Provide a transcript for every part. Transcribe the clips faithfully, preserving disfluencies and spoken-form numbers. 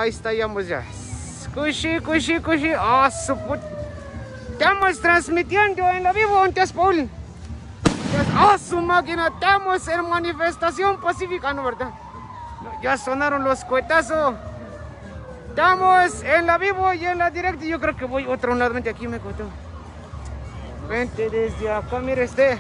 ahí está, ya, pues ya. Cushi, cushi, cushi. Ah, su put... Estamos transmitiendo en la vivo, antes, Paul. Ah, su máquina, estamos en manifestación pacífica, ¿no, verdad? Ya sonaron los cohetazos. Estamos en la vivo y en la directa. Yo creo que voy otro lado. Vente aquí, me contó. Vente desde acá, mire este.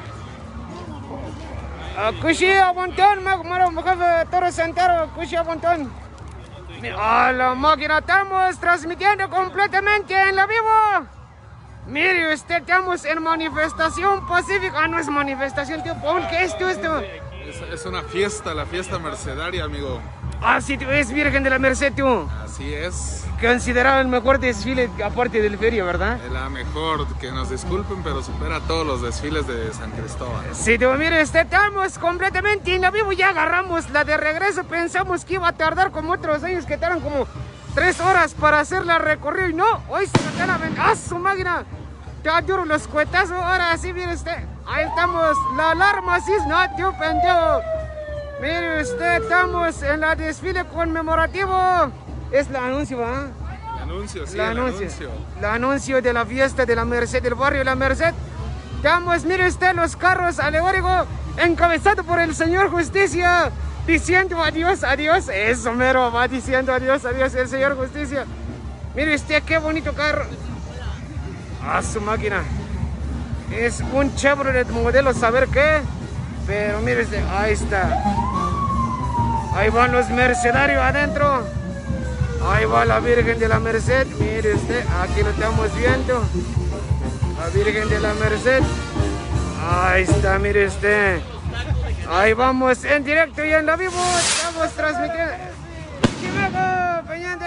Cushi, aguantón, me Toro Santero, Cushi, aguantón. A la máquina, estamos transmitiendo completamente en la vivo. Mire usted, estamos en manifestación pacífica. Ah, no es manifestación, tío Paul, ¿qué es esto? Es, es una fiesta, la fiesta mercedaria, amigo. Ah, sí, tío, es Virgen de la Merced, tío. Así es. Considerado el mejor desfile aparte del feria, ¿verdad? La mejor, que nos disculpen, pero supera todos los desfiles de San Cristóbal. Sí, tío, mire, este, estamos completamente en la vivo, ya agarramos la de regreso. Pensamos que iba a tardar como otros años, que tardan como tres horas para hacer la recorrido. Y no, hoy se me están aventando. ¡Ah, su máquina! Te duro los cuetazos, ahora sí, mire usted. Ahí estamos, la alarma, sí, no, tío, pendejo. Mire usted, estamos en la desfile conmemorativo. Es la anuncio, ¿verdad? El anuncio, sí, la el anuncio. anuncio. El anuncio de la fiesta de la Merced, del barrio La Merced. Estamos, mire usted, los carros alegóricos encabezados por el señor Justicia, diciendo adiós, adiós. Eso mero, va diciendo adiós, adiós el señor Justicia. Mire usted, qué bonito carro. Ah, su máquina. Es un Chevrolet modelo, saber qué. Pero mire usted, ahí está. Ahí van los mercenarios adentro. Ahí va la Virgen de la Merced. Mire usted, aquí lo estamos viendo. La Virgen de la Merced. Ahí está, mire usted. Ahí vamos en directo y en la vivo. Estamos transmitiendo. ¡Chimago, pendiente!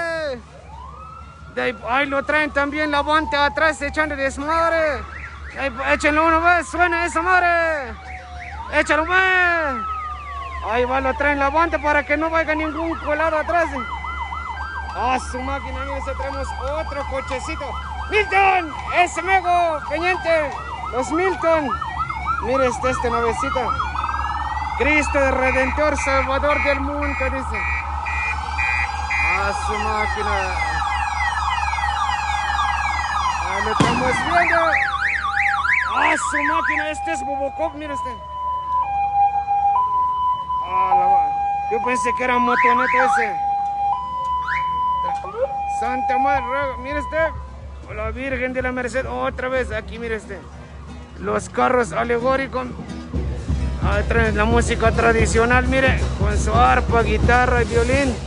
De ahí, ahí lo traen también la banda atrás echando desmadre. Ahí, échenlo uno más, suena esa madre. Échalo más. Ahí va, lo traen la banda para que no vaya ningún colado atrás. Ah, su máquina, mire, se traemos otro cochecito. ¡Milton! ¡Ese mego! ¡Pendiente! Los Milton. Mire este, este nuevecito. Cristo de Redentor, Salvador del mundo, dice. Ah, su máquina. Ahí lo estamos viendo. Ah, su máquina, este es Bobocop, mire este. Ah, la... Yo pensé que era motoneta ese. Santa Madre, mire este, la Virgen de la Merced, otra vez, aquí mire este, los carros alegóricos, ahí traen la música tradicional, mire, con su arpa, guitarra y violín.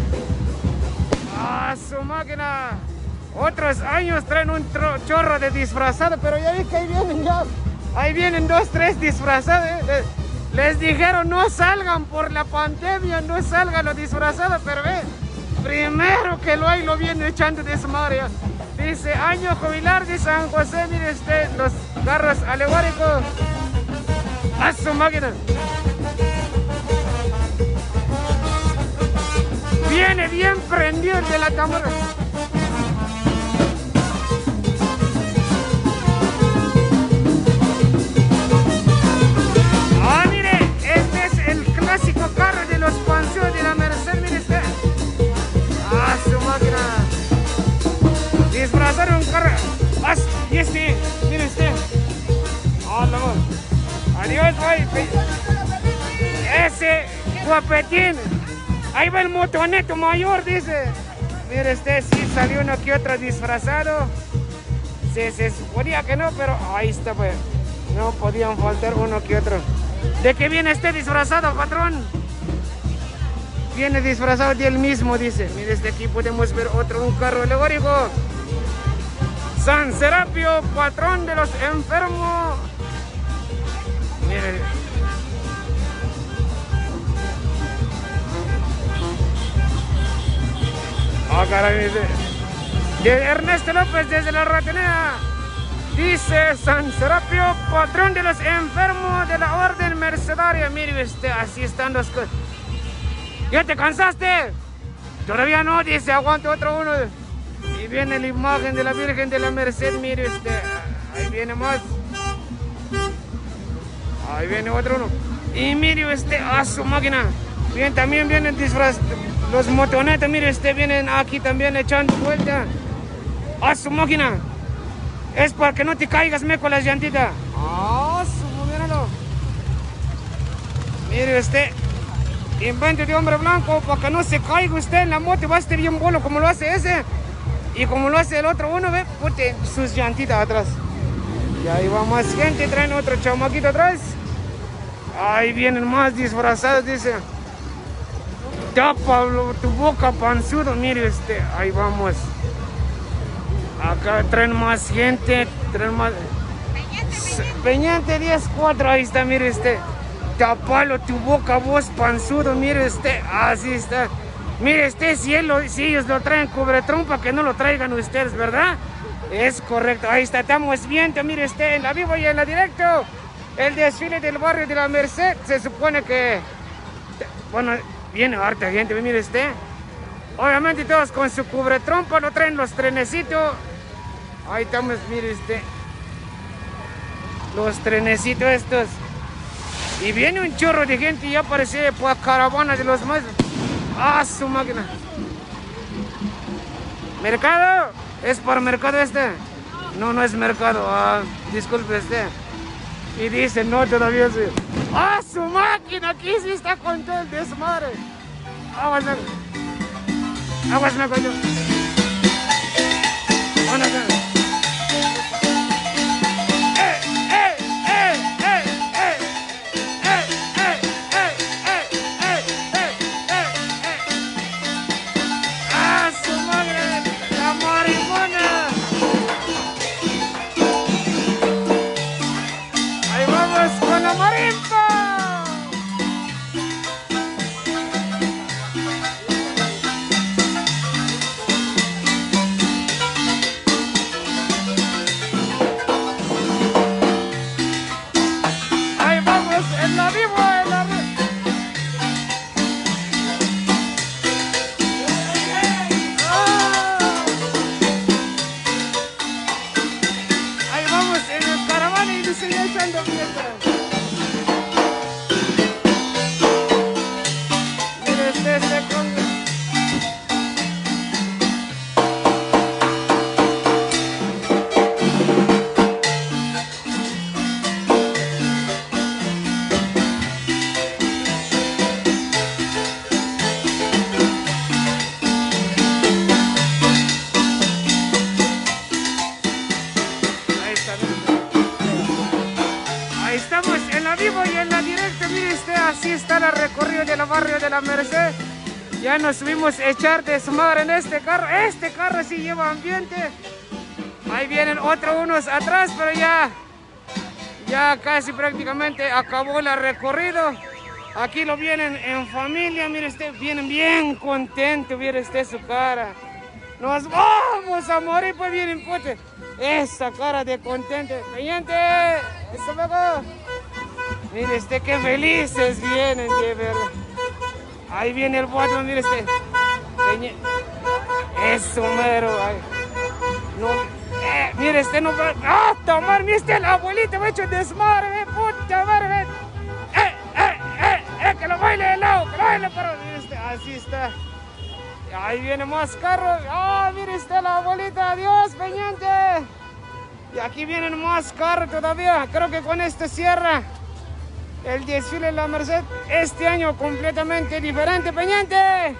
¡Ah, su máquina! Otros años traen un chorro de disfrazados, pero ya vi que ahí vienen ya, ahí vienen dos, tres disfrazados, ¿eh? Les dijeron no salgan por la pandemia, no salgan los disfrazados, pero ve. Primero que lo hay, lo viene echando de su madre. Dice, año jubilar de San José, mire usted, los carros alegóricos. A su máquina. Viene bien prendido el de la tambora. Ah, mire, este es el clásico carro de los panceos de la Merced, mire usted. ¡Ah, su máquina! Disfrazaron un carro. ¡Ah, y este! ¡Mire usted! ¡Ah, la voz! ¡Adiós, güey! ¡Ese guapetín! ¡Ahí va el motoneto mayor, dice! Mire usted, sí salió uno que otro disfrazado. Se, se suponía que no, pero ahí está, pues. No podían faltar uno que otro. ¿De qué viene este disfrazado, patrón? Viene disfrazado de él mismo, dice. Mire, desde aquí podemos ver otro, un carro alegórico. San Serapio, patrón de los enfermos. Mire. Ah, caray, dice. De Ernesto López desde la Ratonera. Dice San Serapio, patrón de los enfermos de la Orden Mercedaria. Mire usted, así están las cosas. ¿Ya te cansaste? Todavía no, dice, aguanta otro uno. Y viene la imagen de la Virgen de la Merced, mire usted. Ahí viene más. Ahí viene otro uno. Y mire usted, a su máquina. Bien, también vienen disfraz, Los motonetas, mire, este vienen aquí también echando vuelta a su máquina. Es para que no te caigas, me con las llantitas. Ah, su, míralo. Mire usted, invento de hombre blanco para que no se caiga usted en la moto y va a estar bien bueno como lo hace ese. Y como lo hace el otro uno, ve, pute sus llantitas atrás. Y ahí va más gente, traen otro chamaquito atrás. Ahí vienen más disfrazados, dice. Tapa tu boca, panzudo, mire este, ahí vamos. Acá traen más gente, traen más... Peñante diez cuatro, ahí está, mire este. Tapalo tu boca, vos, panzudo, mire este, así está. Mire este, si, él lo, si ellos lo traen cubre trompa, que no lo traigan ustedes, ¿verdad? Es correcto, ahí está, estamos viendo, mire este, en la vivo y en la directo. El desfile del barrio de la Merced, se supone que... Bueno, viene harta gente, mire este. Obviamente todos con su cubre trompa, lo traen los trenecitos. Ahí estamos, mire este. Los trenecitos estos. Y viene un chorro de gente y ya parece pues caravana de los más. ¡Ah, su máquina! ¿Mercado? ¿Es para mercado este? No, no es mercado. Ah, disculpe este. Y dice, no, todavía sí. ¡Ah, su máquina! Aquí sí está con todo el desmadre. Aguas, aguas, me coño. Bueno, de la Merced. Ya nos subimos a echar desmadre en este carro. Este carro sí lleva ambiente. Ahí vienen otros unos atrás, pero ya ya casi prácticamente acabó el recorrido. Aquí lo vienen en familia. Mire usted, vienen bien contentos. Mire usted su cara. Nos vamos a morir, pues vienen, pute. Esa cara de contento. Pendiente. Eso luego. Mire usted qué felices vienen, de verdad. Ahí viene el bote, mire este. Eso mero. Ay. No, eh, mire este no va. ¡Ah, tomar! Mire este, la abuelita me ha hecho desmadre, puta madre. ¡Eh, eh, eh, eh! Que lo baile el lado, que lo baile, pero mire este, así está. Ahí viene más carros. ¡Ah, mire este, la abuelita! ¡Adiós, pendiente! Y aquí vienen más carros todavía. Creo que con esto cierra el desfile de la Merced este año completamente diferente, pendiente.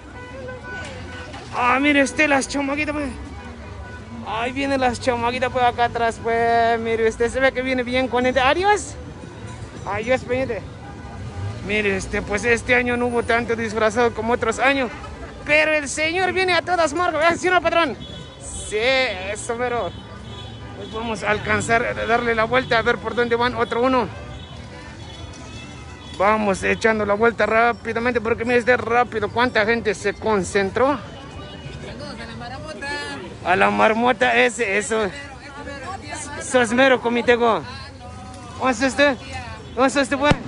Ah, mire usted las chamaquitas, pues. Ahí vienen las chamaquitas pues acá atrás, pues. Mire usted, se ve que viene bien con el... Adiós. Adiós, pendiente. Mire este, pues este año no hubo tanto disfrazado como otros años. Pero el señor viene a todas marcas, ¿sí o no, patrón? Sí, eso, pero... Pues vamos a alcanzar a darle la vuelta a ver por dónde van otro uno. Vamos echando la vuelta rápidamente porque mire este rápido cuánta gente se concentró. A la marmota ese, eso. Sos mero comitego. ¿Dónde está usted? ¿Dónde está usted, pues?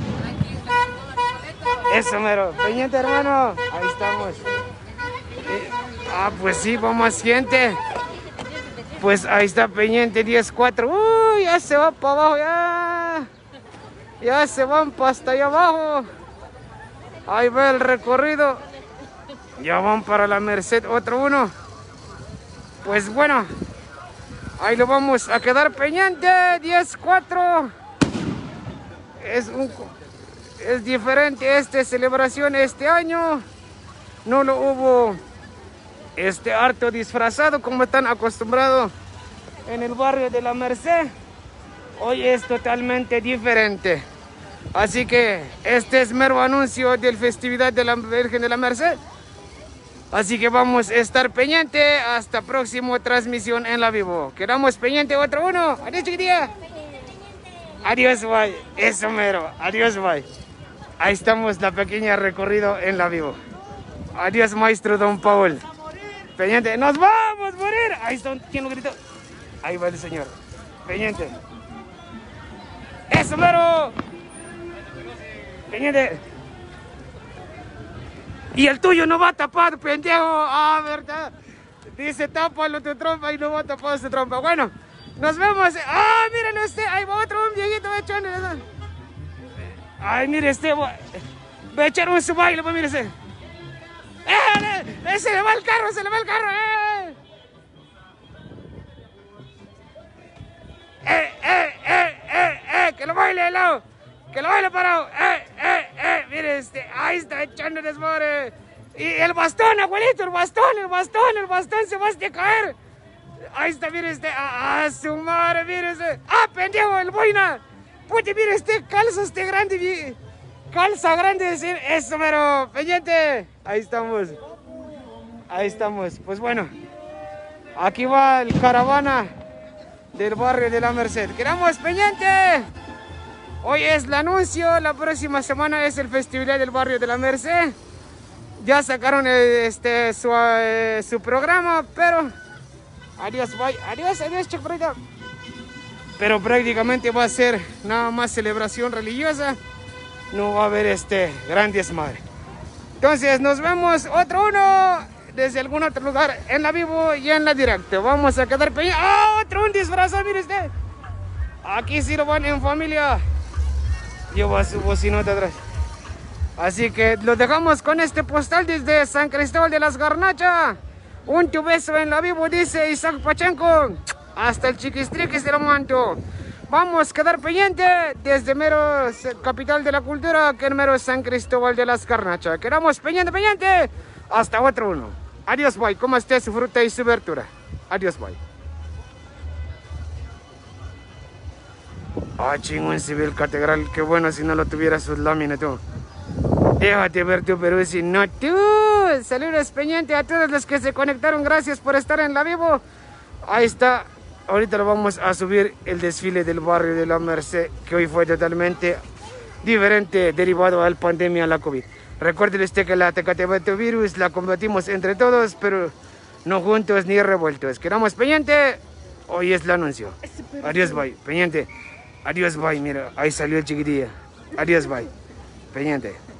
Eso mero. Pendiente, hermano. Ahí estamos. Eh, ah, pues sí, vamos gente. Pues ahí está pendiente diez cuatro. Uy, ya se va para abajo, ya. Ya se van para hasta allá abajo. Ahí va el recorrido. Ya van para la Merced, otro uno. Pues bueno, ahí lo vamos a quedar pendiente. diez cuatro. Es un... Es diferente esta celebración este año. No lo hubo este harto disfrazado como están acostumbrados en el barrio de la Merced. Hoy es totalmente diferente. Así que este es mero anuncio de la festividad de la Virgen de la Merced. Así que vamos a estar pendiente hasta próxima transmisión en la vivo. Quedamos pendiente otro uno. Adiós, chiquitilla. Adiós, bye. Eso mero. Adiós, bye. Ahí estamos, la pequeña recorrido en la vivo. Adiós, maestro Don Paul. Pendiente. ¡Nos vamos a morir! Ahí está. ¿Quién lo gritó? Ahí va el señor. Pendiente. ¡Eso mero! Pendiente. Y el tuyo no va a tapar, pendejo. Ah, verdad. Dice, tápalo tu trompa y no va a tapar su trompa. Bueno, nos vemos. Ah, mírenlo usted. Ahí va otro, un viejito echando. Ay, mire este. Va a echar un su baile, pues mire ese. ¡Eh! ¡Se le va el carro! ¡Se le va el carro! ¡Eh! ¡Eh, eh, eh, eh, eh! ¡Que lo baile de lado! ¡Que lo baile parado! ¡Eh, eh, eh! Mire este. Ahí está echando desmadre. Y el bastón, abuelito, el bastón, el bastón, el bastón se va a caer. Ahí está, mire este. ¡Ah, su madre! Mire este. ¡Ah, pendejo! El boina. Puti, mire este calza, este grande. Calza grande. Eso, pero pendiente. Ahí estamos. Ahí estamos. Pues bueno. Aquí va el caravana del barrio de la Merced. Quedamos pendiente. Hoy es el anuncio. La próxima semana es el festival del barrio de la Merced. Ya sacaron este, su, eh, su programa, pero... Adiós, bye. Adiós, adiós, chaparrita. Pero prácticamente va a ser nada más celebración religiosa. No va a haber este gran desmadre. Entonces nos vemos otro uno desde algún otro lugar en la vivo y en la directa. Vamos a quedar pequeños. ¡Ah! Otro un disfrazado, mire usted. Aquí sí lo van en familia. Lleva su bocinota atrás. Así que lo dejamos con este postal desde San Cristóbal de las Garnachas. Un tu beso en la vivo, dice Isaac Pachenko. Hasta el chiquistriquis de la manto. Vamos a quedar pendiente desde mero capital de la cultura, que es mero San Cristóbal de las Garnachas. Quedamos pendiente, pendiente. Hasta otro uno. Adiós, bye. Como esté su fruta y su verdura. Adiós, bye. Ah, chingón civil catedral. Qué bueno si no lo tuviera sus láminas, tú. Déjate ver tu Perú, si no tú. Saludos pendiente a todos los que se conectaron. Gracias por estar en la vivo. Ahí está. Ahorita lo vamos a subir el desfile del barrio de la Merced, que hoy fue totalmente diferente derivado a la pandemia, la COVID. Recuerde usted que la virus la combatimos entre todos, pero no juntos ni revueltos. Quedamos pendiente. Hoy es el anuncio. Adiós, bye. Pendiente. Adiós, bye. Mira, ahí salió el chiquitillo. Adiós, bye. Pendiente.